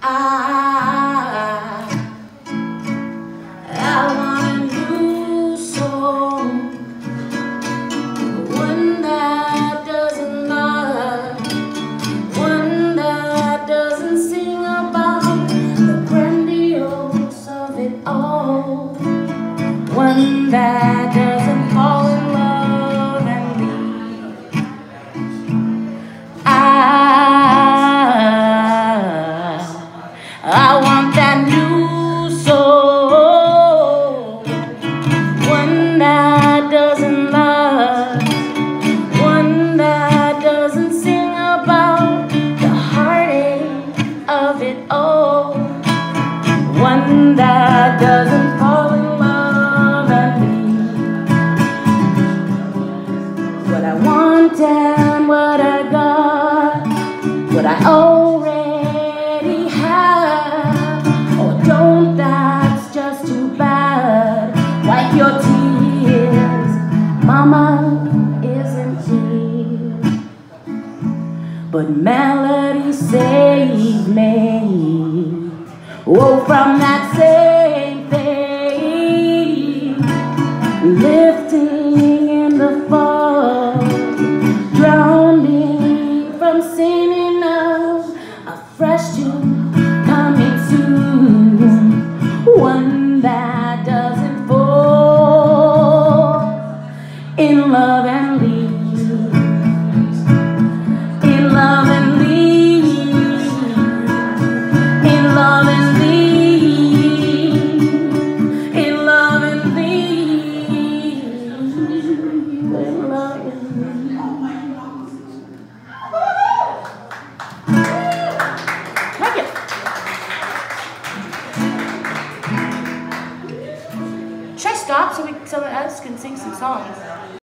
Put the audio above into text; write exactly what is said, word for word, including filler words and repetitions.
I, I want a new soul, one that doesn't love, one that doesn't sing about the grandiose of it all, one that doesn't fall in love and leave. I I want that new soul, one that doesn't love, one that doesn't sing about the heartache of it all, one that doesn't fall in love and leave. What I want and what I got, what I already have. Oh, don't, that's just too bad. Wipe your tears, Mama isn't here. But melody saved me, oh, from that same thing, lifting in the fall, drowning from singing of a fresh tune coming soon, one that doesn't fall in love and leave, in love and leave, in love and leave, in love and leave, in love and leave. Thank you. Should I stop so we someone else can sing some songs?